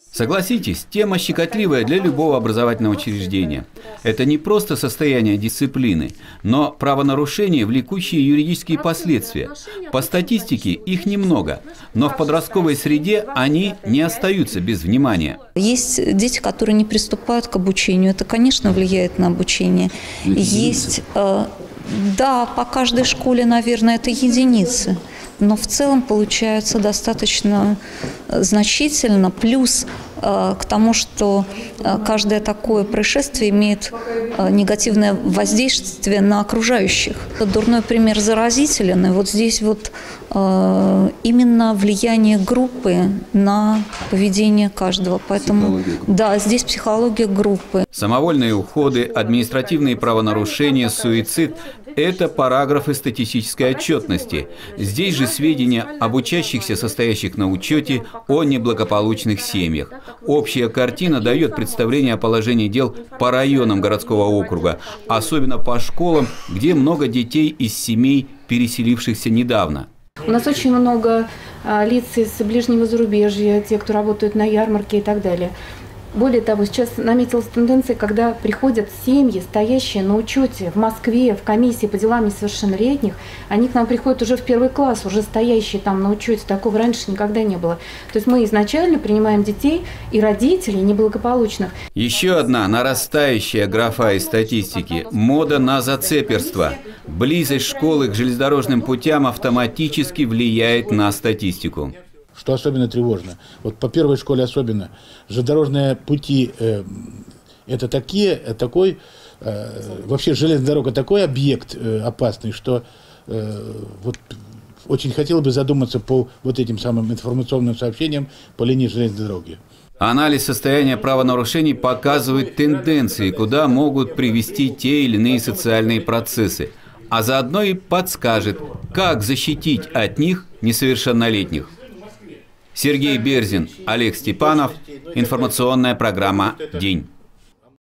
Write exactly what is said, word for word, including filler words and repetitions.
Согласитесь, тема щекотливая для любого образовательного учреждения. Это не просто состояние дисциплины, но правонарушения, влекущие юридические последствия. По статистике их немного, но в подростковой среде они не остаются без внимания. Есть дети, которые не приступают к обучению. Это, конечно, влияет на обучение. Есть, э, да, по каждой школе, наверное, это единицы. Но в целом получается достаточно значительно. Плюс э, к тому, что э, каждое такое происшествие имеет э, негативное воздействие на окружающих. Дурной пример заразителен. И вот здесь вот э, именно влияние группы на поведение каждого. Поэтому, да, здесь психология группы. Самовольные уходы, административные правонарушения, суицид – это параграфы статистической отчетности. Здесь же сведения об учащихся, состоящих на учете, о неблагополучных семьях. Общая картина дает представление о положении дел по районам городского округа, особенно по школам, где много детей из семей, переселившихся недавно. У нас очень много а, лиц из ближнего зарубежья, те, кто работают на ярмарке и так далее. Более того, сейчас наметилась тенденция, когда приходят семьи, стоящие на учете в Москве, в комиссии по делам несовершеннолетних, они к нам приходят уже в первый класс, уже стоящие там на учете. Такого раньше никогда не было. То есть мы изначально принимаем детей и родителей неблагополучных. Еще одна нарастающая графа из статистики – мода на зацеперство. Близость школы к железнодорожным путям автоматически влияет на статистику. Что особенно тревожно, вот по первой школе особенно, железнодорожные пути э, это такие, такой, э, вообще железная дорога такой объект э, опасный, что э, вот очень хотел бы задуматься по вот этим самым информационным сообщениям по линии железной дороги. Анализ состояния правонарушений показывает тенденции, куда могут привести те или иные социальные процессы, а заодно и подскажет, как защитить от них несовершеннолетних. Сергей Берзин, Олег Степанов. Информационная программа «День».